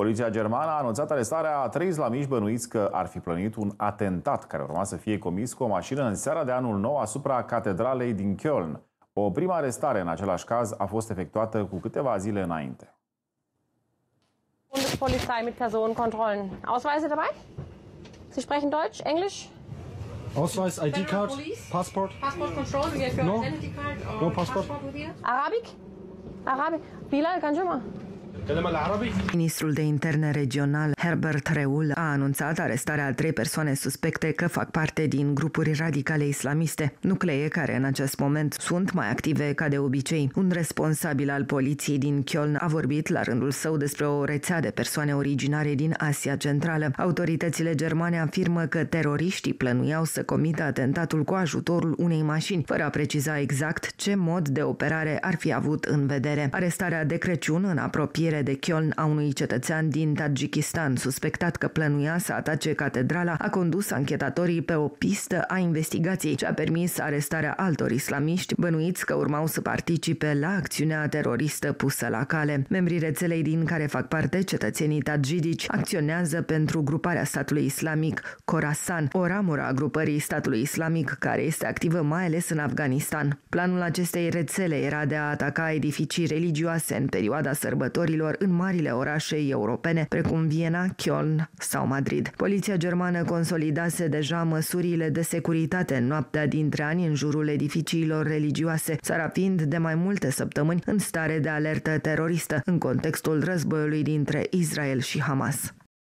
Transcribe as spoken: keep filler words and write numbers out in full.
Poliția germană a anunțat arestarea a trei islamiști bănuiți că ar fi plănuit un atentat care urma să fie comis cu o mașină în seara de anul nou asupra catedralei din Köln. O primă arestare în același caz a fost efectuată cu câteva zile înainte. Bundespolizei mit Personenkontrollen. Ausweise dabei? Sie sprechen Deutsch, English? Ausweis, I D card, passport. Passport control, we have your No. identity card or No passport. passport with you? Arabic? Arabic. Bilal, kannst du mal? Ministrul de Interne regional, Herbert Reul, a anunțat arestarea a trei persoane suspecte că fac parte din grupuri radicale islamiste, nuclee care în acest moment sunt mai active ca de obicei. Un responsabil al poliției din Köln a vorbit la rândul său despre o rețea de persoane originare din Asia Centrală. Autoritățile germane afirmă că teroriștii plănuiau să comită atentatul cu ajutorul unei mașini, fără a preciza exact ce mod de operare ar fi avut în vedere. Arestarea de Crăciun în apropiere de Köln a unui cetățean din Tajikistan, suspectat că plănuia să atace catedrala, a condus anchetatorii pe o pistă a investigației ce a permis arestarea altor islamiști bănuiți că urmau să participe la acțiunea teroristă pusă la cale. Membrii rețelei din care fac parte cetățenii tajidici acționează pentru gruparea statului islamic Khorasan, o ramură a grupării statului islamic care este activă mai ales în Afganistan. Planul acestei rețele era de a ataca edificii religioase în perioada sărbătorilor în marile orașe europene, precum Viena, Köln sau Madrid. Poliția germană consolidase deja măsurile de securitate în noaptea dintre ani în jurul edificiilor religioase, țara fiind de mai multe săptămâni în stare de alertă teroristă în contextul războiului dintre Israel și Hamas.